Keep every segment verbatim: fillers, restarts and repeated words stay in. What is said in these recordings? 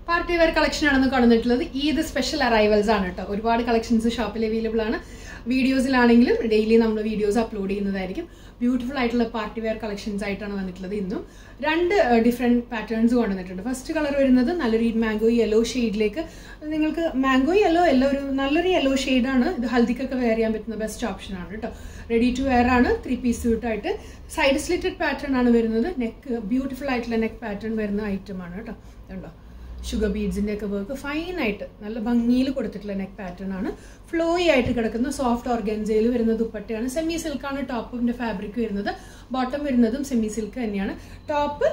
Party wear collection ആണെന്ന് കാണുന്നിട്ടുള്ളത് Eid special arrivals ആണ് കേട്ടോ. ഒരുപാട് കളക്ഷൻസ് ഷോപ്പിൽ അവൈലബിൾ ആണ്. വീഡിയോസിലാണെങ്കിലും ഡെയിലി നമ്മൾ വീഡിയോസ് അപ്ലോഡ് ചെയ്യുന്നതായിരിക്കും. ബ്യൂട്ടിഫുൾ ആയിട്ടുള്ള പാർട്ടി വെയർ കളക്ഷൻസ് ആയിട്ടാണ് വന്നിട്ടുള്ളത്. ഇന്നും രണ്ട് ഡിഫറെന്റ് പാറ്റേൺസ് കൊണ്ടുവന്നിട്ടുണ്ട്. ഫസ്റ്റ് കളർ വരുന്നത് നല്ലൊരു മാംഗോ യെല്ലോ ഷെയ്ഡിലേക്ക്. നിങ്ങൾക്ക് മാംഗോ യെല്ലോ യെല്ലോ ഒരു നല്ലൊരു യെല്ലോ ഷെയ്ഡാണ്. ഇത് ഹൽദിക്കൊക്കെ വെയർ ചെയ്യാൻ പറ്റുന്ന ബെസ്റ്റ് ഓപ്ഷൻ ആണ് കേട്ടോ. റെഡി ടു വെയർ ആണ്. ത്രീ പീസ് സ്യൂട്ടായിട്ട് സൈഡ് സ്ലിറ്റഡ് പാറ്റേൺ ആണ് വരുന്നത്. നെക്ക് ബ്യൂട്ടിഫുൾ ആയിട്ടുള്ള നെക്ക് പാറ്റേൺ വരുന്ന ഐറ്റം ആണ് കേട്ടോ. ഉണ്ടോ ഷുഗർ ബീഡ്സിന്റെ ഒക്കെ വർക്ക് ഫൈൻ ആയിട്ട് നല്ല ഭംഗിയിൽ കൊടുത്തിട്ടുള്ള നെക്ക് പാറ്റേൺ ആണ്. ഫ്ലോയി ആയിട്ട് കിടക്കുന്ന സോഫ്റ്റ് ഓർഗൻസയിൽ വരുന്ന ദുപ്പട്ടയാണ്. സെമി സിൽക്കാണ് ടോപ്പിന്റെ ഫാബ്രിക് വരുന്നത്. ബോട്ടം വരുന്നതും സെമി സിൽക്ക് തന്നെയാണ്. ടോപ്പ്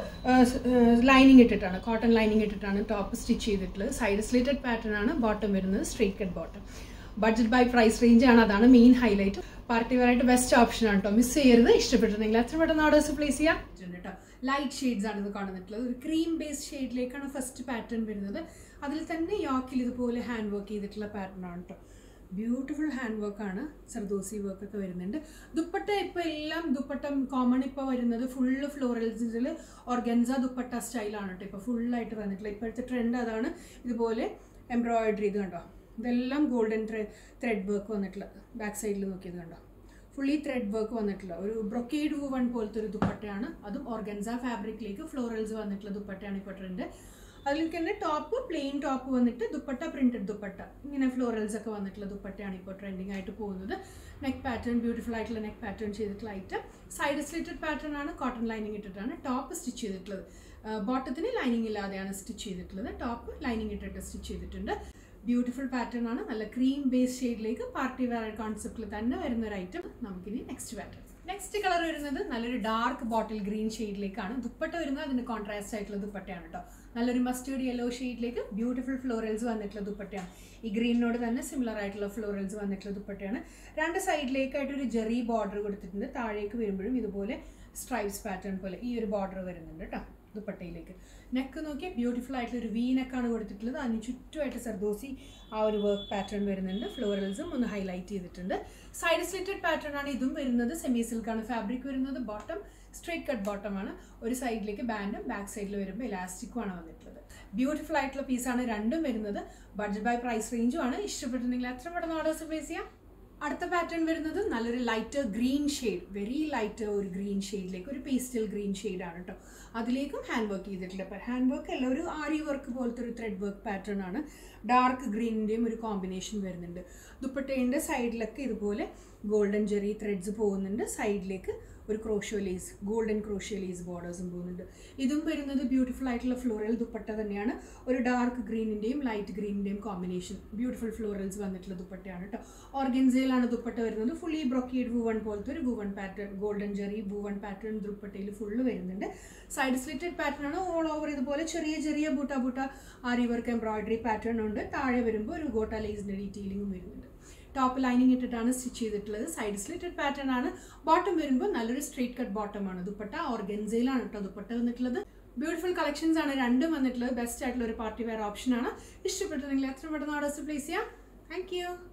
ലൈനിങ് ഇട്ടിട്ടാണ്, കോട്ടൺ ലൈനിങ് ഇട്ടിട്ടാണ് ടോപ്പ് സ്റ്റിച്ച് ചെയ്തിട്ടുള്ളത്. സൈഡ് സ്ലിറ്റഡ് പാറ്റേൺ ആണ്. ബോട്ടം വരുന്നത് straight cut bottom. Budget by price range ആണ്. അതാണ് മെയിൻ ഹൈലൈറ്റ്. പാർട്ടി വെയർ ആയിട്ട് ബെസ്റ്റ് ഓപ്ഷൻ ആണ് കേട്ടോ. മിസ് ചെയ്യരുത്. ഇഷ്ടപ്പെട്ടിട്ടുണ്ടെങ്കിൽ എത്ര പെട്ടെന്ന് ഓർഡേഴ്സ് പ്ലേസ് ചെയ്യാം കേട്ടോ. ലൈറ്റ് ഷെയ്ഡ്സ് ആണ് ഇത് കാണുന്നിട്ടുള്ളത്. ഒരു ക്രീം ബേസ്ഡ് ഷെയ്ഡിലേക്കാണ് ഫസ്റ്റ് പാറ്റേൺ വരുന്നത്. അതിൽ തന്നെ യോക്കിൽ ഇതുപോലെ ഹാൻഡ് വർക്ക് ചെയ്തിട്ടുള്ള പാറ്റേൺ ആണ് കേട്ടോ. ബ്യൂട്ടിഫുൾ ഹാൻഡ് വർക്ക് ആണ്. സർദോസി വർക്ക് ഒക്കെ വരുന്നുണ്ട്. ദുപ്പട്ട ഇപ്പോൾ എല്ലാം ദുപ്പട്ട കോമൺ ഇപ്പോൾ വരുന്നത് ഫുള്ള് ഫ്ലോറൽസിൽ ഓർഗൻസ ദുപ്പട്ട സ്റ്റൈലാണ് കേട്ടോ. ഇപ്പോൾ ഫുള്ളായിട്ട് വന്നിട്ടുള്ളത് ഇപ്പോഴത്തെ ട്രെൻഡ് അതാണ്. ഇതുപോലെ എംബ്രോയിഡറി ഇത് കണ്ടോ. ഇതെല്ലാം ഗോൾഡൻ ത്രെ ത്രെഡ് വർക്ക് വന്നിട്ടുള്ള ബാക്ക് സൈഡിൽ നോക്കിയത് കണ്ടോ. ഫുള്ളി ത്രെഡ് വർക്ക് വന്നിട്ടുള്ള ഒരു ബ്രൊക്കേഡ് വൂവൺ പോലത്തെ ഒരു ദുപ്പട്ടയാണ്. അതും ഓർഗൻസ ഫാബ്രിക്കിലേക്ക് ഫ്ലോറൽസ് വന്നിട്ടുള്ള ദുപ്പട്ടയാണ് ഇപ്പോൾ ട്രെൻഡ്. അതിൽ തന്നെ ടോപ്പ് പ്ലെയിൻ ടോപ്പ് വന്നിട്ട് ദുപ്പട്ട പ്രിന്റഡ് ദുപ്പട്ട ഇങ്ങനെ ഫ്ലോറൽസ് ഒക്കെ വന്നിട്ടുള്ള ദുപ്പട്ടയാണ് ഇപ്പോൾ ട്രെൻഡിങ് ആയിട്ട് പോകുന്നത്. നെക്ക് പാറ്റേൺ ബ്യൂട്ടിഫുൾ ആയിട്ടുള്ള നെക്ക് പാറ്റേൺ ചെയ്തിട്ടുള്ള ഐറ്റം. സൈഡ് സ്ലിറ്റഡ് പാറ്റേൺ ആണ്. കോട്ടൺ ലൈനിങ് ഇട്ടിട്ടാണ് ടോപ്പ് സ്റ്റിച്ച് ചെയ്തിട്ടുള്ളത്. ബോട്ടത്തിന് ലൈനിങ് ഇല്ലാതെയാണ് സ്റ്റിച്ച് ചെയ്തിട്ടുള്ളത്. ടോപ്പ് ലൈനിങ് ഇട്ടിട്ട് സ്റ്റിച്ച് ചെയ്തിട്ടുണ്ട്. ബ്യൂട്ടിഫുൾ പാറ്റേൺ ആണ്. നല്ല ക്രീം ബേസ് ഷെയ്ഡിലേക്ക് പാർട്ടി വെയർ കോൺസെപ്റ്റിൽ തന്നെ വരുന്ന ഒരു ഐറ്റം. നമുക്കിനി നെക്സ്റ്റ് പാറ്റേൺ. നെക്സ്റ്റ് കളർ വരുന്നത് നല്ലൊരു ഡാർക്ക് ബോട്ടിൽ ഗ്രീൻ ഷെയ്ഡിലേക്കാണ്. ദുപ്പട്ട വരുന്നത് അതിന് കോൺട്രാസ്റ്റ് ആയിട്ടുള്ള ദുപ്പട്ടയാണ് കേട്ടോ. നല്ലൊരു മസ്റ്റേർഡ് യെല്ലോ ഷെയ്ഡിലേക്ക് ബ്യൂട്ടിഫുൾ ഫ്ലോറൽസ് വന്നിട്ടുള്ള ദുപ്പട്ടയാണ്. ഈ ഗ്രീനിനോട് തന്നെ സിമിലർ ആയിട്ടുള്ള ഫ്ലോറൽസ് വന്നിട്ടുള്ള ദുപ്പട്ടയാണ്. രണ്ട് സൈഡിലേക്കായിട്ട് ഒരു ജെറി ബോർഡർ കൊടുത്തിട്ടുണ്ട്. താഴേക്ക് വരുമ്പോഴും ഇതുപോലെ സ്ട്രൈപ്സ് പാറ്റേൺ പോലെ ഈ ഒരു ബോർഡർ വരുന്നുണ്ട് കേട്ടോ ദുപ്പട്ടയിലേക്ക്. നെക്ക് നോക്കിയാൽ ബ്യൂട്ടിഫുൾ ആയിട്ടുള്ള ഒരു വി നെക്കാണ് കൊടുത്തിട്ടുള്ളത്. അതിന് ചുറ്റുമായിട്ട് സർദോസി ആ ഒരു വർക്ക് പാറ്റേൺ വരുന്നുണ്ട്. ഫ്ലോറൽസും ഒന്ന് ഹൈലൈറ്റ് ചെയ്തിട്ടുണ്ട്. സൈഡ് സ്ലിറ്റഡ് പാറ്റേൺ ആണ് ഇതും വരുന്നത്. സെമി സിൽക്കാണ് ഫാബ്രിക് വരുന്നത്. ബോട്ടം സ്ട്രെയിറ്റ് കട്ട് ബോട്ടം ആണ്. ഒരു സൈഡിലേക്ക് ബാൻഡും ബാക്ക് സൈഡിൽ വരുമ്പോൾ ഇലാസ്റ്റിക്കും ആണ് വന്നിട്ടുള്ളത്. ബ്യൂട്ടിഫുൾ ആയിട്ടുള്ള പീസാണ് രണ്ടും വരുന്നത്. ബഡ്ജറ്റ് ബൈ പ്രൈസ് റേഞ്ചും ആണ്. ഇഷ്ടപ്പെട്ടിട്ടുണ്ടെങ്കിൽ എത്ര പെട്ടെന്ന് ഓർഡേഴ്സ് പ്ലേസ് ചെയ്യാം. അടുത്ത പാറ്റേൺ വരുന്നത് നല്ലൊരു lighter green shade, very lighter ഒരു ഗ്രീൻ ഷെയ്ഡിലേക്ക് ഒരു പേസ്റ്റൽ ഗ്രീൻ ഷെയ്ഡാണ് കേട്ടോ. അതിലേക്കും ഹാൻഡ് വർക്ക് ചെയ്തിട്ടില്ല. അപ്പോൾ ഹാൻഡ് വർക്ക് അല്ല, ഒരു ആരി വർക്ക് പോലത്തെ ഒരു ത്രെഡ് വർക്ക് പാറ്റേൺ ആണ്. ഡാർക്ക് ഗ്രീനിൻ്റെയും ഒരു കോമ്പിനേഷൻ വരുന്നുണ്ട്. ദുപ്പട്ടേൻ്റെ സൈഡിലൊക്കെ ഇതുപോലെ ഗോൾഡൻ ജെറി ത്രെഡ്സ് പോകുന്നുണ്ട്. സൈഡിലേക്ക് ഒരു crochet lace, golden crochet lace ബോർഡേഴ്സും പോകുന്നുണ്ട്. ഇതും വരുന്നത് ബ്യൂട്ടിഫുൾ ആയിട്ടുള്ള ഫ്ലോറൽ ദുപ്പട്ട തന്നെയാണ്. ഒരു ഡാർക്ക് ഗ്രീനിൻ്റെയും ലൈറ്റ് ഗ്രീനിൻ്റെയും കോമ്പിനേഷൻ ബ്യൂട്ടിഫുൾ ഫ്ലോറൽസ് വന്നിട്ടുള്ള ദുപ്പട്ടയാണ് കേട്ടോ. ഓർഗൻസയിലാണ് ദുപ്പട്ട വരുന്നത്. ഫുള്ളി ബ്രൊക്കേഡ് വൂവൺ പോലത്തെ ഒരു woven pattern, golden zari woven pattern ദുപ്പട്ടയിൽ ഫുള്ള് വരുന്നുണ്ട്. സൈഡ് സ്ലിറ്റഡ് പാറ്റേൺ ആണ്. ഓൾ ഓവർ ഇതുപോലെ ചെറിയ ചെറിയ buta buta aari work embroidery pattern ഉണ്ട്. താഴെ വരുമ്പോൾ ഒരു ഗോട്ട ലേസിൻ്റെ ഡീറ്റെയിലിംഗും വരുന്നുണ്ട്. ടോപ്പ് ലൈനിങ് ഇട്ടിട്ടാണ് സ്റ്റിച്ച് ചെയ്തിട്ടുള്ളത്. സൈഡ് സ്ലിറ്റഡ് പാറ്റേൺ ആണ്. ബോട്ടം വരുമ്പോൾ നല്ലൊരു സ്ട്രെയിറ്റ് കട്ട് ബോട്ടം ആണ്. ദുപ്പട്ട ഓർഗൻസയിലാണ് കേട്ടോ ദുപ്പട്ട വന്നിട്ടുള്ളത്. ബ്യൂട്ടിഫുൾ കളക്ഷൻസ് ആണ് രണ്ടും വന്നിട്ടുള്ളത്. ബെസ്റ്റ് ആയിട്ടുള്ള ഒരു പാർട്ടി വെയർ ഓപ്ഷൻ ആണ്. ഇഷ്ടപ്പെട്ടിട്ടുണ്ടെങ്കിൽ എത്ര പെട്ടെന്ന് ഓർഡേഴ്സ് പ്ലേസ് ചെയ്യാം. Thank U.